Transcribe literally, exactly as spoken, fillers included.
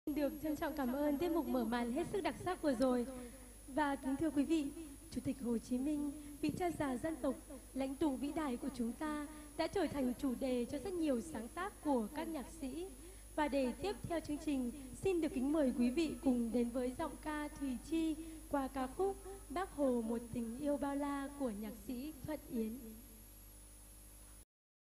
Được trân trọng cảm ơn tiết mục mở màn hết sức đặc sắc vừa rồi. Và kính thưa quý vị, Chủ tịch Hồ Chí Minh, vị cha già dân tộc, lãnh tụ vĩ đại của chúng ta đã trở thành chủ đề cho rất nhiều sáng tác của các nhạc sĩ. Và để tiếp theo chương trình, xin được kính mời quý vị cùng đến với giọng ca Thùy Chi qua ca khúc Bác Hồ một tình yêu bao la của nhạc sĩ Thuận Yến.